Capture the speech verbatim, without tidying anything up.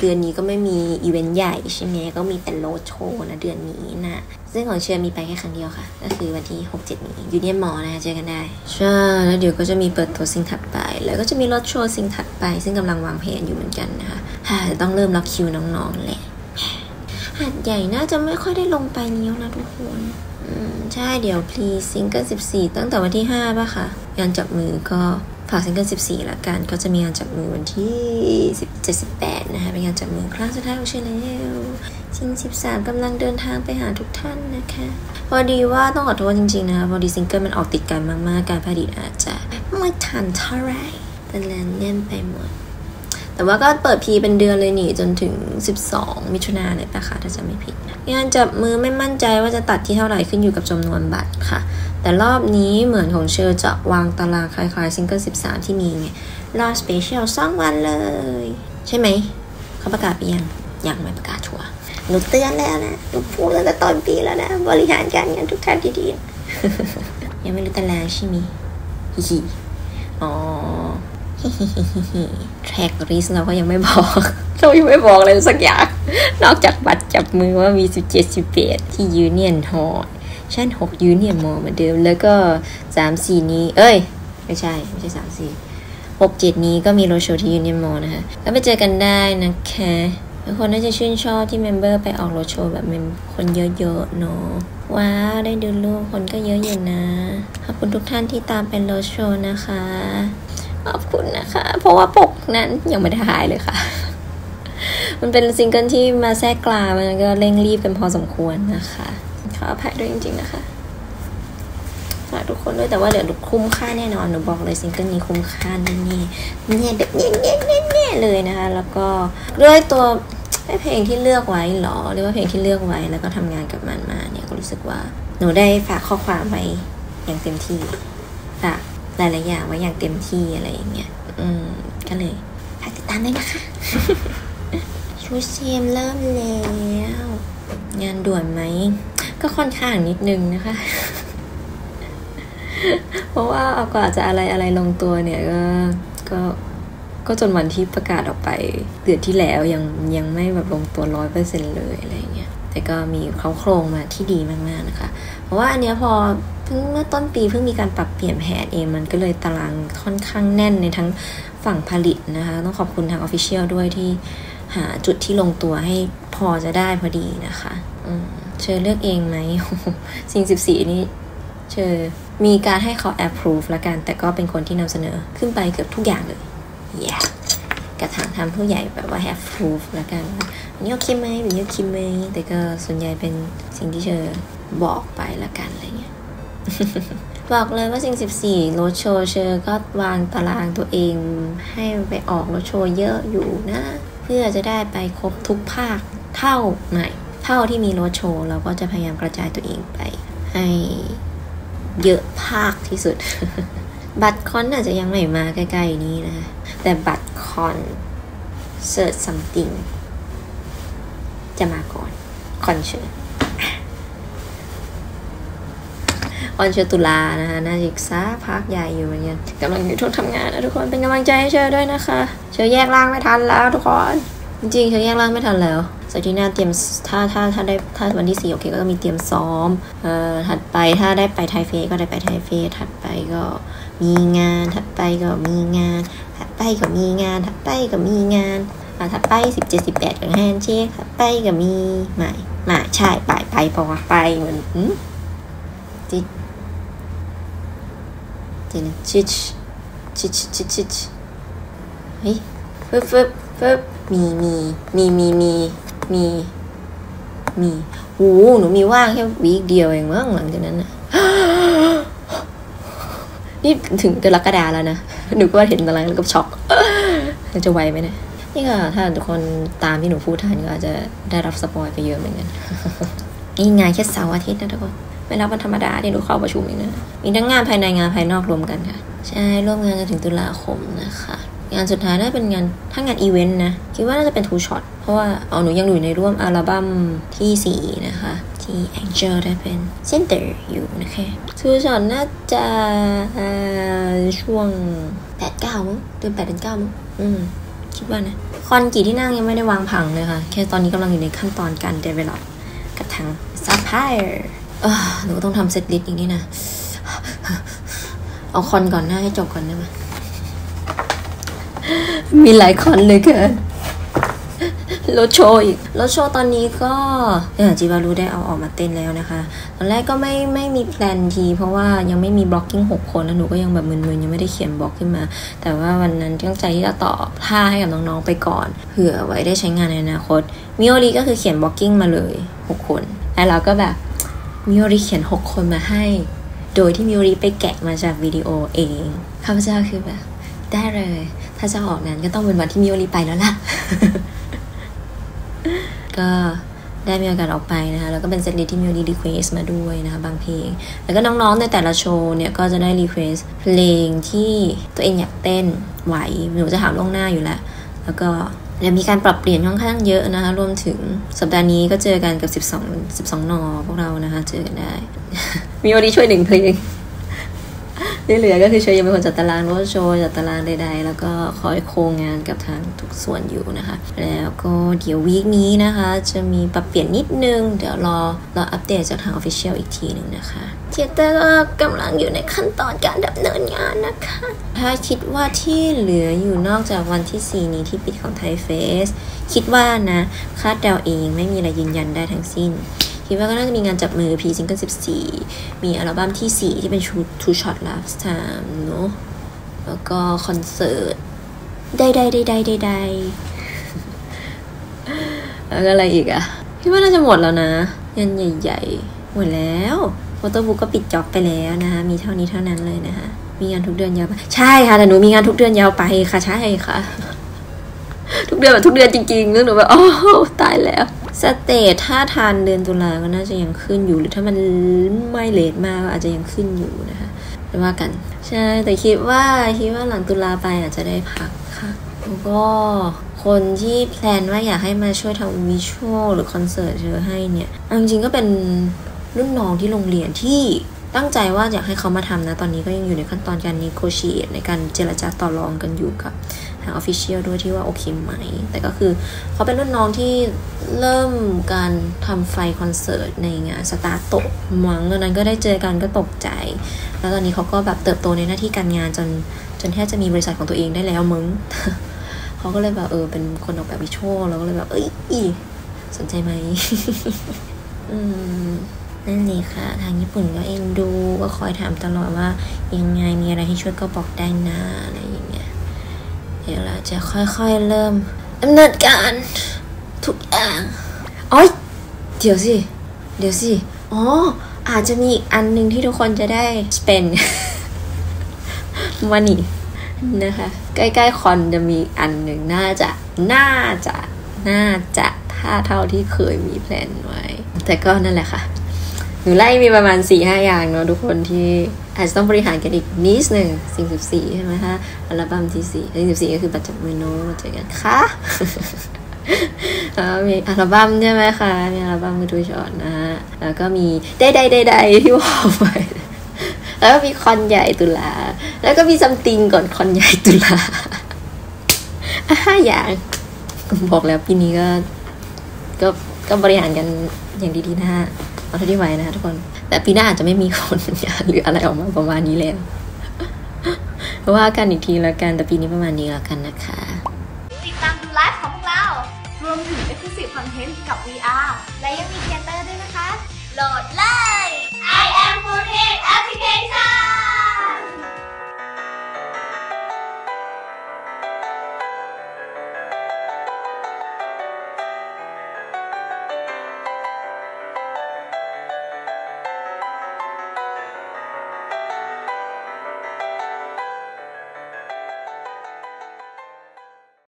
เดือนนี้ก็ไม่มีอีเวนต์ใหญ่ใช่ไหมก็มีแต่โรดโชว์นะเดือนนี้นะซึ่งของเชื่อมีไปแค่ครั้งเดียวค่ะก็คือวันที่ หกเจ็ด นี้ยูเนียนมอลล์นะคะเจอกันได้ใช่แล้วเดี๋ยวก็จะมีเปิดตัวซิงถัดไปแล้วก็จะมีโรดโชว์ซิงถัดไปซึ่งกำลังวางแผนอยู่เหมือนกันนะคะต้องเริ่มล็อกคิวน้องๆแหละหาดใหญ่น่าจะไม่ค่อยได้ลงไปเลี้ยวนะทุกคนอืมใช่เดี๋ยวพลีซิงเกิลสิบสี่ตั้งแต่วันที่ห้าป่ะค่ะงานจับมือก็ฝากซิงเกิลสิบสี่ละกันก็จะมีงานจับมือวันที่สิบเจ็ด สิบแปดนะคะเป็นงานจับมือครั้งสุดท้ายของเชอแล้วซิงสิบสามกำลังเดินทางไปหาทุกท่านนะคะพอดีว่าต้องขอโทษจริงๆนะคะพอดีซิงเกิลมันออกติดกันมากๆการผลิตอาจจะไม่ทันเท่าไรเป็นแลนเล่นไปหมดแต่ว่าก็เปิดพีเป็นเดือนเลยนี่จนถึงสิบสองมิถุนายนเลยปะคะถ้าจะไม่ผิดงานจับมือไม่มั่นใจว่าจะตัดที่เท่าไหร่ขึ้นอยู่กับจำนวนบัตรค่ะแต่รอบนี้เหมือนของเชอจะวางตารางคล้ายๆซิงเกิลสิบสามที่มีไงรอบสเปเชียลสองวันเลยใช่ไหมเขาประกาศไปยังยังไม่ประกาศชัวร์หนูเตือนแล้วนะหนูพูดตั้งแต่ตอนปีแล้วนะบริหารการเงินทุกท่านดีๆยังไม่รู้ตารางใช่ไหมฮิฮิอ๋อแทร็กลิสต์เราก็ยังไม่บอกเรายังไม่บอกเลยสักอย่างนอกจากบัตรจับมือว่ามีสิบเจ็ด สิบแปดที่ยูเนียนฮอลล์ชั้นหกยูเนียนมอลล์เหมือนเดิมแล้วก็สาม สี่นี้เอ้ยไม่ใช่ไม่ใช่สาม สี่ หก เจ็ดนี้ก็มีโรดโชว์ที่ยูเนียนมอลล์นะคะก็ไปเจอกันได้นะคะทุกคนน่าจะชื่นชอบที่เมมเบอร์ไปออกโรดโชว์แบบคนเยอะๆเนาะว้าวได้ดูรูปคนก็เยอะอยู่นะขอบคุณทุกท่านที่ตามเป็นโรดโชว์นะคะขอบคุณนะคะเพราะว่าปกนั้นยังไม่ได้ถ่ายเลยค่ะมันเป็นซิงเกิลที่มาแทรกกลางมันก็เร่งรีบกันพอสมควรนะคะขออภัยด้วยจริงๆนะคะฝากทุกคนด้วยแต่ว่าเดี๋ยวคุ้มค่าแน่นอนหนูบอกเลยซิงเกิลนี้คุ้มค่าแน่ๆเนี่ยแบบเน่ๆๆๆเลยนะคะแล้วก็ด้วยตัวเพลงที่เลือกไว้หรอหรือว่าเพลงที่เลือกไว้แล้วก็ทำงานกับมันมาเนี่ยก็รู้สึกว่าหนูได้ฝากข้อความไว้อย่างเต็มที่ฝากหลายๆอย่างไว้อย่างเต็มที่อะไรอย่างเงี้ยอืมก็เลยฝากติดตามด้วยนะคะชูเซียมเริ่มแล้วงานด่วนไหมก็ค่อนข้างนิดนึงนะคะเพราะว่าเอากว่าจะอะไรอะไรลงตัวเนี่ยก็ก็ก็จนวันที่ประกาศออกไปเดือนที่แล้วยังยังไม่แบบลงตัวร้อยเปอร์เซ็นต์เลยอะไรเงี้ยแต่ก็มีเขาโครงมาที่ดีมากๆนะคะเพราะว่าอันเนี้ยพอเพิ่งเมื่อต้นปีเพิ่งมีการปรับเปลี่ยนแผนเองมันก็เลยตารางค่อนข้างแน่นในทั้งฝั่งผลิตนะคะต้องขอบคุณทาง Official ด้วยที่หาจุดที่ลงตัวให้พอจะได้พอดีนะคะเชอเลือกเองไหมซิงสิบสี่นี่เชอมีการให้เขา approve ละกันแต่ก็เป็นคนที่นำเสนอขึ้นไปเกือบทุกอย่างเลย yeah กระถางทำผู้ใหญ่แบบว่า approve ละกันว่าอันนี้โอเคไหมแบบนี้โอเคไหมแต่ก็ส่วนใหญ่เป็นสิ่งที่เชอบอกไปละกันอะไรเงี้ย บอกเลยว่าซิงสิบสี่โรดโชว์เชอก็วางตารางตัวเองให้ไปออกโรดโชว์เยอะอยู่นะเพื่อจะได้ไปครบทุกภาคเท่าไหนเท่าที่มีโรดโชว์เราก็จะพยายามกระจายตัวเองไปให้เยอะภาคที่สุด บัตรคอนอาจจะยังไม่มาใกล้ๆนี้นะแต่บัตรคอนเสิร์ชซัมติงจะมาก่อนคอนเสิร์ตคอนเสิร์ตตุลานะคะน่าจะอีกสักพักใหญ่อยู่เหมือนกันกำลังอยู่ช่วงทำงานนะทุกคนเป็นกำลังใจให้เชอด้วยนะคะเชอแยกร่างไม่ทันแล้วทุกคนจริงๆเชอแยกร่างไม่ทันแล้วสักทีหน้าเตรียมถ้าถ้าถ้าได้ถ้าวันที่สี่โอเคก็มีเตรียมซ้อมเอ่อถัดไปถ้าได้ไปไทเฟก็ได้ไปไทเฟถัดไปก็มีงานถัดไปก็มีงานถัดไปก็มีงานถัดไปก็มีงานอ่าถัดไปสิบเจ็ด สิบแปดกับแฮนด์เช็คถัดไปก็มีไม่ไม่ใช่ไปไปเพราะว่าไปเหมือนอืมจิตจิตชิชชิชชิชชิชเฮ้ยฟึบฟึบฟึบมีมีมีมีมีมีมีโอ้หนูมีว่างแค่วีคเดียวเองมั้งหลังจากนั้นนะนี่ถึงกรกฎาแล้วนะหนูก็เห็นตารางแล้วก็ช็อกจะไหวไหมเนี่ยนี่ก็ถ้าทุกคนตามที่หนูพูดทันก็อาจจะได้รับสปอยไปเยอะเหมือนกันนี่งานแค่เสาร์อาทิตย์นะทุกคนไม่รับวันธรรมดาที่หนูเข้าประชุมอีกนะมีทั้งงานภายในงานภายนอกรวมกันค่ะใช่ร่วมงานกันถึงตุลาคมนะคะงานสุดท้ายน่าเป็นงานถ้างานอีเวนต์นะคิดว่าน่าจะเป็นทูช็อตเพราะว่าเอาหนูยังอยู่ในร่วมอัลบั้มที่สี่นะคะที่ Angel ได้เป็นเซนเตอร์อยู่นะคะทูช็อตน่าจะช่วง แปด เก้า มั้งเดือนแปดเดือนเก้ามั้งอืมคิดว่านะคอนกี่ที่นั่งยังไม่ได้วางผังเลยค่ะแค่ตอนนี้กำลังอยู่ในขั้นตอนการ develop กับทาง supplier เออหนูต้องทำเซตลิสต์อย่างนี้นะเอาคอนก่อนหน้าให้จบก่อนได้ไหมมีหลายคอนเลยเกินรถโชว์อีกรถโชว์ตอนนี้ก็อย่างจิบารุได้เอาออกมาเต้นแล้วนะคะตอนแรกก็ไม่ไม่มีแพลนทีเพราะว่ายังไม่มีบล็อกกิ้งหกคนแล้วหนูก็ยังแบบมึนๆยังไม่ได้เขียนบล็อกขึ้นมาแต่ว่าวันนั้นตั้งใจที่จะตอบท่าให้กับน้องๆไปก่อนเผื่อไว้ได้ใช้งานในอนาคตมิโอริก็คือเขียนบล็อกกิ้งมาเลยหกคนแล้วเราก็แบบมิโอริเขียนหกคนมาให้โดยที่มิโอริไปแกะมาจากวิดีโอเองข้าพเจ้าคือแบบได้เลยถ้าจะออกนั้นก็ต้องเป็นวันที่มิโอริไปแล้วล่ะ ก็ได้มีโอกาสออกไปนะคะแล้วก็เป็นเซตลิสต์ที่มิโอริรีเควสมาด้วยนะคะบางเพลงแล้วก็น้องๆในแต่ละโชว์เนี่ยก็จะได้รีเควสเพลงที่ตัวเองอยากเต้นไหวหนูจะถามล่วงหน้าอยู่แล้วแล้วก็จะมีการปรับเปลี่ยนค่อนข้างเยอะนะคะรวมถึงสัปดาห์นี้ก็เจอกันกับสิบสอง สิบสองนอพวกเรานะคะเจอกันได้ มิโอริช่วยหนึ่งเพลงที่เหลือก็คือช่วยยังเป็นคนจัดตารางรถโชว์จัดตารางใดๆแล้วก็คอยโครงงานกับทางทุกส่วนอยู่นะคะแล้วก็เดี๋ยววีคนี้นะคะจะมีปรับเปลี่ยนนิดนึงเดี๋ยวรอรออัปเดตจากทาง Official อีกทีหนึ่งนะคะเทเตอร์ก็กำลังอยู่ในขั้นตอนการดำเนินงานนะคะถ้าคิดว่าที่เหลืออยู่นอกจากวันที่สี่นี้ที่ปิดของไทยเฟสคิดว่านะคาดเดาเองไม่มีอะไรยืนยันได้ทั้งสิ้นคิดว่าก็น่าจะมีงานจับมือ P Single สิบสี่มีอัลบั้มที่สี่ที่เป็น Two Shot Last Time เนอะแล้วก็คอนเสิร์ตใดๆใดๆใดๆแล้วก็อะไรอีกอะคิดว่าน่าจะหมดแล้วนะงานใหญ่ๆหมดแล้วโฟโต้บุ๊กก็ปิดจ็อบไปแล้วนะคะมีเท่านี้เท่านั้นเลยนะคะมีงานทุกเดือนยาวไปใช่ค่ะแต่หนูมีงานทุกเดือนยาวไปค่ะใช่ค่ะทุกเดือนแบบทุกเดือนจริงๆแล้วหนูแบบโอ้ตายแล้วสเตจถ้าทันเดือนตุลาก็น่าจะยังขึ้นอยู่หรือถ้ามันไม่เลทมากอาจจะยังขึ้นอยู่นะคะไม่ว่ากันใช่แต่คิดว่าคิดว่าหลังตุลาไปอาจจะได้พักค่ะแล้วก็คนที่แพลนว่าอยากให้มาช่วยทำวิชวลหรือคอนเสิร์ตเธอให้เนี่ยจริงๆก็เป็นรุ่นน้องที่โรงเรียนที่ตั้งใจว่าอยากให้เขามาทำนะตอนนี้ก็ยังอยู่ในขั้นตอนการ negotiate ในการเจรจาต่อรองกันอยู่กับทาง official ด้วยที่ว่าโอเคไหมแต่ก็คือเขาเป็นรุ่นน้องที่เริ่มการทำไฟคอนเสิร์ตในงานสตาร์ตกมั้งตอนนั้นก็ได้เจอกันก็ตกใจแล้วตอนนี้เขาก็แบบเติบโตในหน้าที่การงานจนจนแทบจะมีบริษัทของตัวเองได้แล้วมึง เขาก็เลยแบบเออเป็นคนออกแบบวิชวลแล้วก็เลยแบบเอ้ยสนใจไหม อืมนั่นเลยค่ะทางญี่ปุ่นก็เอ็นดูก็คอยถามตลอดว่ายังไงมีอะไรให้ช่วยก็บอกได้นะอะไรอย่างเงี้ยเดี๋ยวเราจะค่อยๆเริ่มดำเนินการทุกอย่างอ๋อเดี๋ยวสิเดี๋ยวสิอ๋ออาจจะมีอีกอันหนึ่งที่ทุกคนจะได้ spend money นะคะใกล้ๆคอนจะมีอันหนึ่งน่าจะน่าจะน่าจะถ้าเท่าที่เคยมีแพลนไว้แต่ก็นั่นแหละค่ะหนูไล่มีประมาณ สี่ห้า อย่างเนาะทุกคนที่อาจจะต้องบริหารกันอีกนิดนึงสิ่งสิบสี่ใช่ไหมคะอัลบั้มที่สี่สิ่งสิบสี่ก็คือบัตรจับมือโน้ตเจอกันค่ะ แล้วมีอัลบั้มใช่ไหมคะมีอัลบั้มคือทูช็อตนะฮะแล้วก็มีใดๆใดๆที่ว่าไปแล้วก็มีคอนใหญ่ตุลาแล้วก็มีซัมติงก่อนคอนใหญ่ตุลาห้าอย่างบอกแล้วปีนี้ก็ก็ก็บริหารกันอย่างดีๆนะฮะเอาเท่าที่ไหวนะคะทุกคนแต่ปีหน้าอาจจะไม่มีคนงานหรืออะไรออกมาประมาณนี้แล้วเพราะว่ากันอีกทีละกันแต่ปีนี้ประมาณนี้ละกันนะคะติดตามดูไลฟ์ของพวกเรารวมถึง Exclusive Content กับ วี อาร์ และยังมีเทเตอร์ด้วยนะคะโหลด